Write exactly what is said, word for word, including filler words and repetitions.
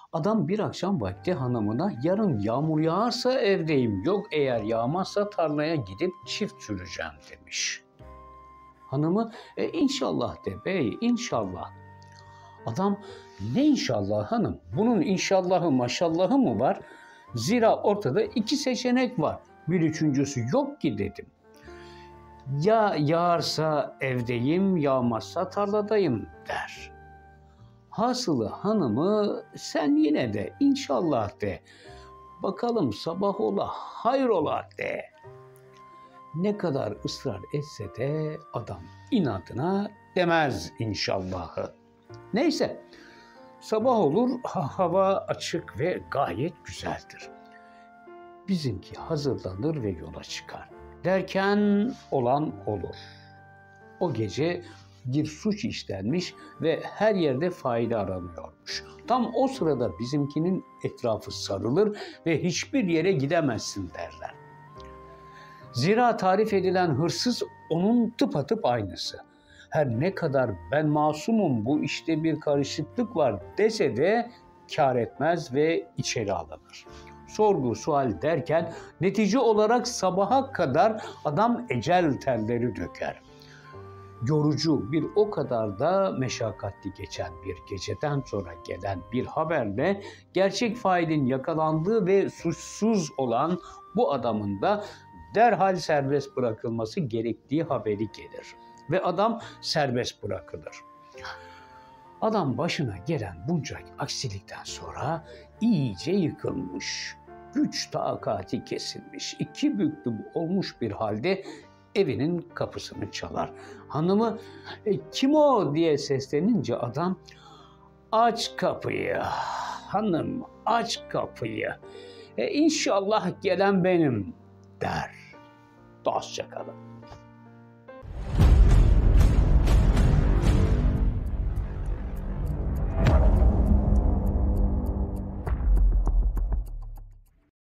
Adam bir akşam vakti hanımına yarın yağmur yağarsa evdeyim, yok eğer yağmazsa tarlaya gidip çift süreceğim demiş. Hanımı e, inşallah de bey, inşallah. Adam ne inşallah hanım, bunun inşallahı maşallahı mı var? Zira ortada iki seçenek var. Bir üçüncüsü yok ki dedim. Ya yağarsa evdeyim, yağmazsa tarladayım der. Hasılı hanımı sen yine de inşallah de. Bakalım sabah ola hayrola de. Ne kadar ısrar etse de adam inadına demez inşallahı. Neyse sabah olur, hava açık ve gayet güzeldir. Bizimki hazırlanır ve yola çıkar. Derken olan olur. O gece bir suç işlenmiş ve her yerde faili aranıyormuş. Tam o sırada bizimkinin etrafı sarılır ve hiçbir yere gidemezsin derler. Zira tarif edilen hırsız onun tıpatıp aynısı. Her ne kadar ben masumum, bu işte bir karışıklık var dese de kâr etmez ve içeri alınır. Sorgu sual derken netice olarak sabaha kadar adam ecel terleri döker. Yorucu bir o kadar da meşakkatli geçen bir geceden sonra gelen bir haberle gerçek failin yakalandığı ve suçsuz olan bu adamın da derhal serbest bırakılması gerektiği haberi gelir. Ve adam serbest bırakılır. Adam başına gelen bunca aksilikten sonra iyice yıkılmış, güç takati kesilmiş, iki büklüm olmuş bir halde evinin kapısını çalar. Hanımı e, kim o diye seslenince adam aç kapıyı hanım, aç kapıyı, e, inşallah gelen benim der. Dostça kalın.